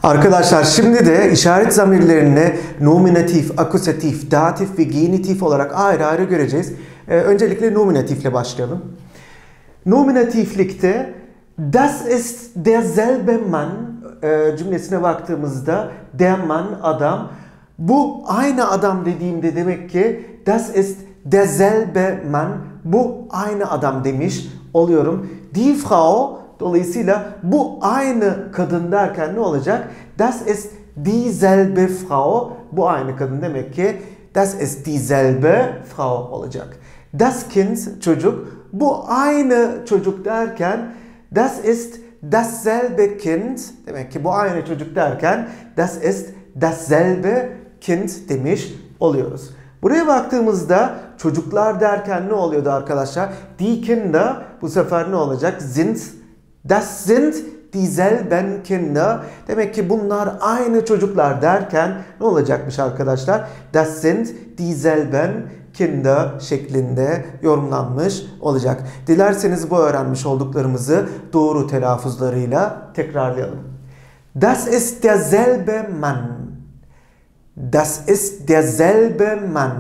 Arkadaşlar şimdi de işaret zamirlerini nominatif, akusatif, datif ve genitif olarak ayrı ayrı göreceğiz. Öncelikle nominatifle başlayalım. Nominatiflikte das ist derselbe Mann cümlesine baktığımızda der Mann adam. Bu aynı adam dediğimde demek ki das ist derselbe Mann, bu aynı adam demiş oluyorum. Die Frau, dolayısıyla bu aynı kadın derken ne olacak? Das ist dieselbe Frau, bu aynı kadın demek ki das ist dieselbe Frau olacak. Das Kind, çocuk, bu aynı çocuk derken das ist dasselbe Kind, demek ki bu aynı çocuk derken das ist dasselbe Kind demiş oluyoruz. Buraya baktığımızda çocuklar derken ne oluyordu arkadaşlar? Die Kinder bu sefer ne olacak? Das sind dieselben Kinder. Demek ki bunlar aynı çocuklar derken ne olacakmış arkadaşlar? Das sind dieselben Kinder şeklinde yorumlanmış olacak. Dilerseniz bu öğrenmiş olduklarımızı doğru telaffuzlarıyla tekrarlayalım. Das ist derselbe Mann. Das ist derselbe Mann.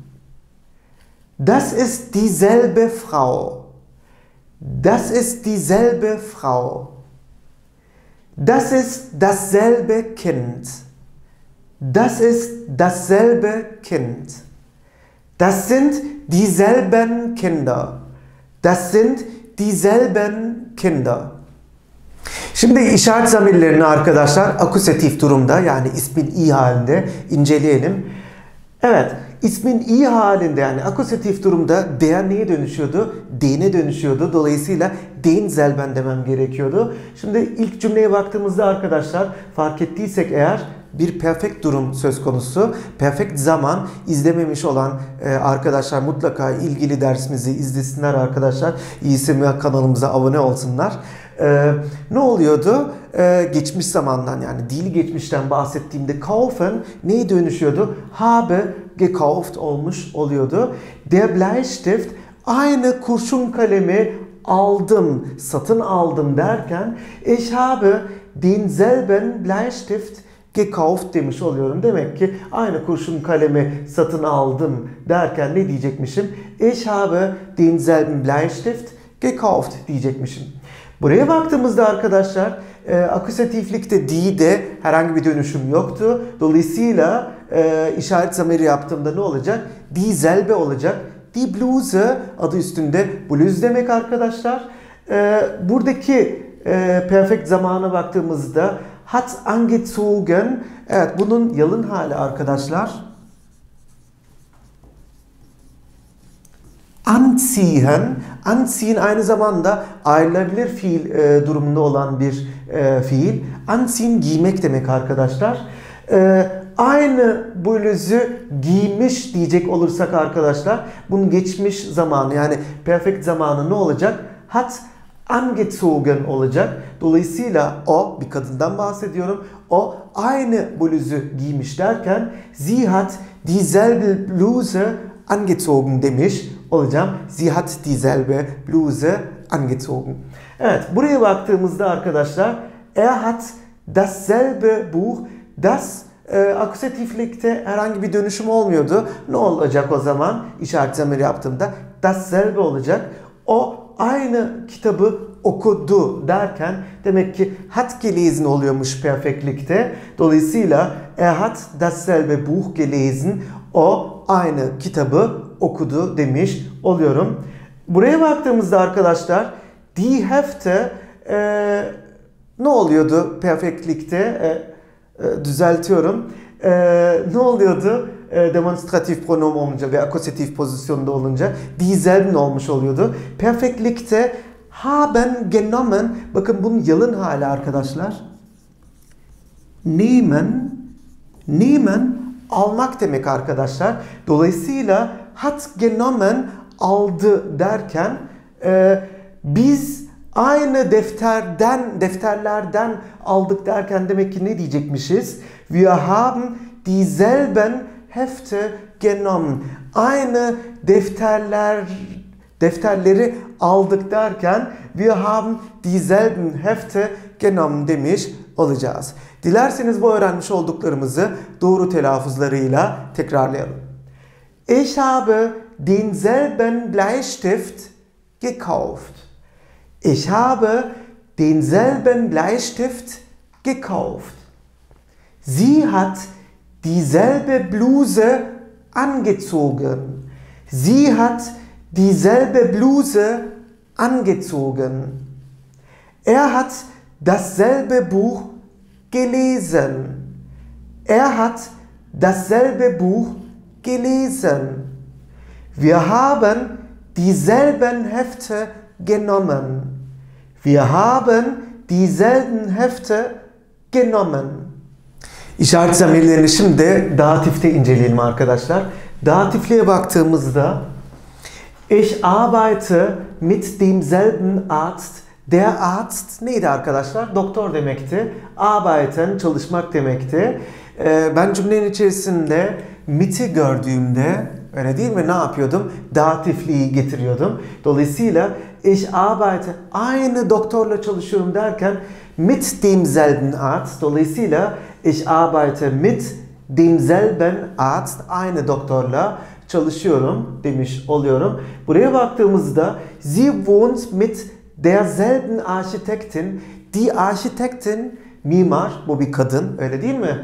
Das ist dieselbe Frau. Das ist dieselbe Frau. Das ist dasselbe Kind. Das ist dasselbe Kind. Das sind dieselben Kinder. Das sind dieselben Kinder. Şimdi işaret zamirlerini arkadaşlar akusatif durumda, yani ismin i halinde inceleyelim. Evet, ismin i halinde, yani akusatif durumda der neye dönüşüyordu? Den'e dönüşüyordu. Dolayısıyla den selben demem gerekiyordu. Şimdi ilk cümleye baktığımızda arkadaşlar fark ettiysek eğer bir perfect durum söz konusu. Perfect zaman izlememiş olan arkadaşlar mutlaka ilgili dersimizi izlesinler arkadaşlar. İyisi kanalımıza abone olsunlar. Ne oluyordu? Geçmiş zamandan, yani dili geçmişten bahsettiğimde kaufen neye dönüşüyordu? Habe gekauft olmuş oluyordu. Der Bleistift, aynı kurşun kalemi aldım, satın aldım derken ich habe denselben Bleistift gekauft demiş oluyorum. Demek ki aynı kurşun kalemi satın aldım derken ne diyecekmişim? Ich habe denselben Bleistift gekauft diyecekmişim. Buraya baktığımızda arkadaşlar akusatiflikte die'de herhangi bir dönüşüm yoktu. Dolayısıyla işaret zamiri yaptığımda ne olacak? Dieselbe olacak. Die Bluse adı üstünde bluz demek arkadaşlar. Buradaki perfect zamana baktığımızda hat angezogen. Evet, bunun yalın hali arkadaşlar. Anziehen. Anziehen aynı zamanda ayrılabilir fiil durumunda olan bir fiil. Anziehen giymek demek arkadaşlar. Aynı bluzu giymiş diyecek olursak arkadaşlar, bunun geçmiş zamanı, yani perfect zamanı ne olacak? Hat angezogen olacak. Dolayısıyla o, bir kadından bahsediyorum. O aynı bluzu giymiş derken sie hat dieselbe Bluse angezogen demiş olacağım. Sie hat dieselbe Bluse angezogen. Evet, buraya baktığımızda arkadaşlar er hat dasselbe Buch. Das akusatiflikte herhangi bir dönüşüm olmuyordu. Ne olacak o zaman? İşaret zamiri yaptığımda dasselbe olacak. O aynı kitabı okudu derken demek ki hat gelesen oluyormuş perfectlikte. Dolayısıyla er hat dasselbe Buch gelesen. O aynı kitabı okudu demiş oluyorum. Buraya baktığımızda arkadaşlar die Hefte ne oluyordu perfectlikte? Düzeltiyorum. Ne oluyordu? Demonstratif pronom olunca ve akusatif pozisyonda olunca dieselben olmuş oluyordu. Perfectlikte haben genommen, bakın bunun yalın hali arkadaşlar. Nehmen almak demek arkadaşlar. Dolayısıyla hat genommen aldı derken biz aynı defterlerden aldık derken demek ki ne diyecekmişiz? Wir haben dieselben Hefte genommen. Aynı defterleri aldık derken wir haben dieselben Hefte genommen demiş olacağız. Dilerseniz bu öğrenmiş olduklarımızı doğru telaffuzlarıyla tekrarlayalım. Ich habe denselben Bleistift gekauft. Ich habe denselben Bleistift gekauft. Sie hat dieselbe Bluse angezogen. Sie hat dieselbe Bluse angezogen. Er hat dasselbe Buch gelesen. Er hat dasselbe Buch gelesen. Wir haben dieselben Hefte genommen. Wir haben dieselben Hefte genommen. İşaret zamirlerini şimdi datifte inceleyelim arkadaşlar. Datifliğe baktığımızda ich arbeite mit demselben Arzt. Der Arzt neydi arkadaşlar? Doktor demekti. Arbeiten çalışmak demekti. Ben cümlenin içerisinde mit'i gördüğümde öyle değil mi? Ne yapıyordum? Datifliği getiriyordum. Dolayısıyla ich arbeite aynı doktorla çalışıyorum derken mit demselben Arzt. Dolayısıyla ich arbeite mit demselben Arzt. Aynı doktorla çalışıyorum demiş oluyorum. Buraya baktığımızda sie wohnt mit derselben Architektin. Die Architektin mimar, bu bir kadın öyle değil mi?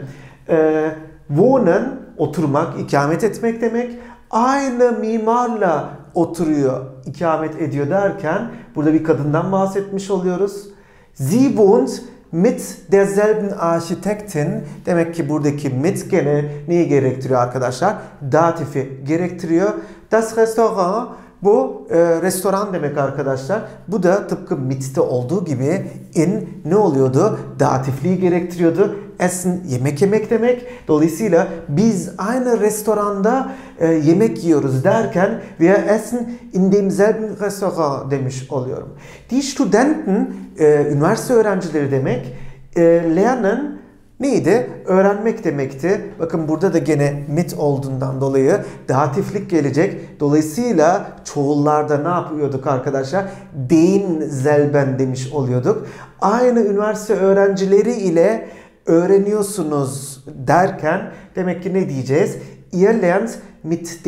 Wohnen oturmak, ikamet etmek demek. Aynı mimarla oturuyor, ikamet ediyor derken burada bir kadından bahsetmiş oluyoruz. Sie wohnt mit derselben Architektin. Demek ki buradaki mit gene neyi gerektiriyor arkadaşlar? Datifi gerektiriyor. Das Restaurant bu restoran demek arkadaşlar. Bu da tıpkı mit'te olduğu gibi in ne oluyordu? Datifliği gerektiriyordu. Essen yemek yemek demek. Dolayısıyla biz aynı restoranda yemek yiyoruz derken wir essen in demselben Restaurant demiş oluyorum. Die Studenten üniversite öğrencileri demek. Lernen neydi? Öğrenmek demekti. Bakın burada da gene mit olduğundan dolayı datiflik gelecek. Dolayısıyla çoğullarda ne yapıyorduk arkadaşlar? Denselben demiş oluyorduk. Aynı üniversite öğrencileri ile öğreniyorsunuz derken demek ki ne diyeceğiz? Ihr lernt mit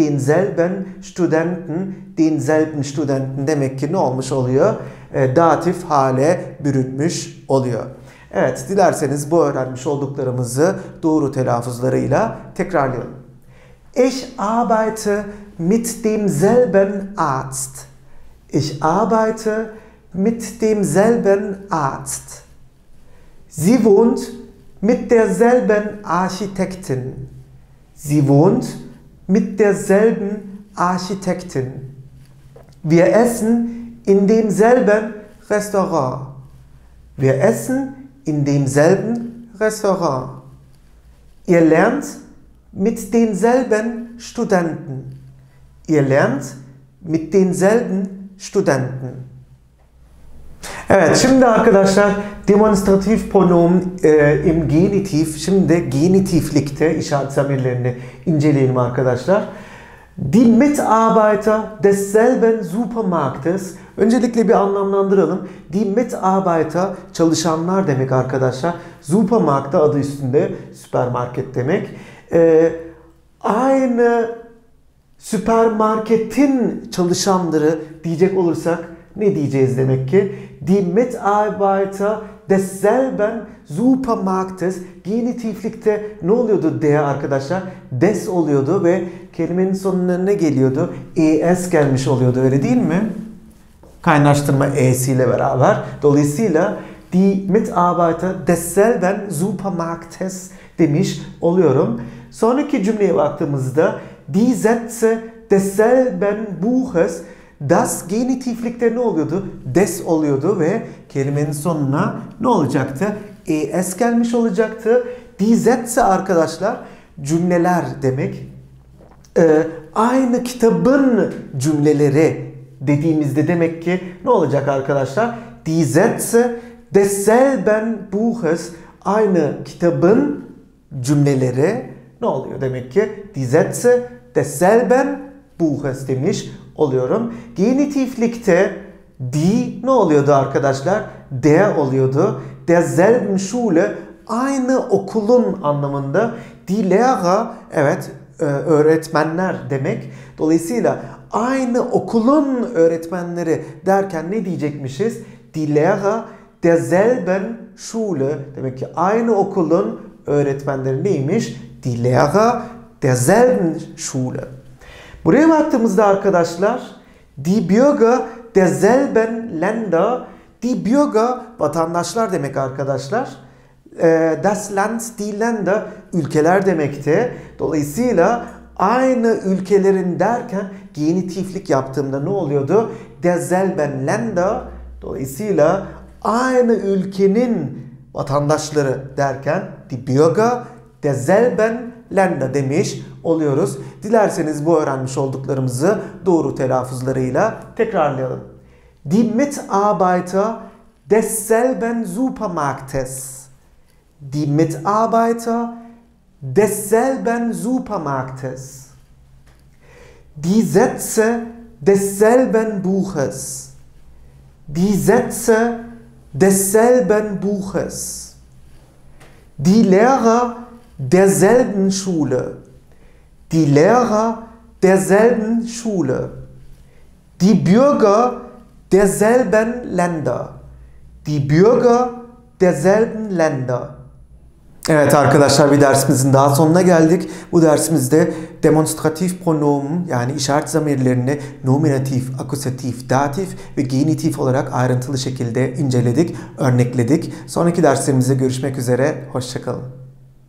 denselben Studenten demek ki ne olmuş oluyor? Datif hale bürünmüş oluyor. Evet, dilerseniz bu öğrenmiş olduklarımızı doğru telaffuzlarıyla tekrarlayalım. Ich arbeite mit demselben Arzt. Ich arbeite mit demselben Arzt. Sie wohnt mit derselben Architektin. Sie wohnt mit derselben Architektin. Wir essen in demselben Restaurant. Wir essen in demselben Restaurant. Ihr lernt mit denselben Studenten. Ihr lernt mit denselben Studenten. Evet, şimdi arkadaşlar demonstratif pronomen im Genitiv, şimdi genitiflikte işaret zamirlerini inceleyelim arkadaşlar. Die Mitarbeiter desselben Supermarktes. Öncelikle bir anlamlandıralım. Die Mitarbeiter çalışanlar demek arkadaşlar. Supermarkt adı üstünde süpermarket demek. Aynı süpermarketin çalışanları diyecek olursak ne diyeceğiz demek ki? Die Mitarbeiter desselben Supermarktes. Genitiflikte ne oluyordu der arkadaşlar? Des oluyordu ve kelimenin sonuna ne geliyordu? Es gelmiş oluyordu, öyle değil mi? Kaynaştırma e'siyle beraber. Dolayısıyla die Mitarbeiter desselben Supermarktes demiş oluyorum. Sonraki cümleye baktığımızda die Sätze desselben Buches. Das genitiflikte ne oluyordu? Des oluyordu ve kelimenin sonuna ne olacaktı? Es gelmiş olacaktı. Die Sätze arkadaşlar cümleler demek. Aynı kitabın cümleleri dediğimizde demek ki ne olacak arkadaşlar? Die Sätze desselben Buches, aynı kitabın cümleleri ne oluyor demek ki? Die Sätze desselben Buches demiş oluyorum. Genitiflikte die ne oluyordu arkadaşlar? Der oluyordu. Derselben Schule, aynı okulun anlamında. Die Lehrer, evet, öğretmenler demek. Dolayısıyla aynı okulun öğretmenleri derken ne diyecekmişiz? Die Lehrer derselben Schule. Demek ki aynı okulun öğretmenleri neymiş? Die Lehrer derselben Schule. Buraya baktığımızda arkadaşlar, die Bürger derselben Länder, die Bürger vatandaşlar demek arkadaşlar. Das Land, die Länder ülkeler demekti. Dolayısıyla aynı ülkelerin derken genitiflik yaptığımda ne oluyordu? Derselben Länder. Dolayısıyla aynı ülkenin vatandaşları derken die Bürger derselben Länder demiş oluyoruz. Dilerseniz bu öğrenmiş olduklarımızı doğru telaffuzlarıyla tekrarlayalım. Die Mitarbeiter desselben Supermarktes. Die Mitarbeiter desselben Supermarktes. Die Sätze desselben Buches. Die Sätze desselben Buches. Die Lehrer derselben Schule. Die Lehrer derselben Schule. Die Bürger derselben Länder. Die Bürger derselben Länder. Evet arkadaşlar, bir dersimizin daha sonuna geldik. Bu dersimizde demonstratif pronomen yani işaret zamirlerini nominatif, akusatif, datif ve genitif olarak ayrıntılı şekilde inceledik, örnekledik. Sonraki derslerimizde görüşmek üzere. Hoşça kalın.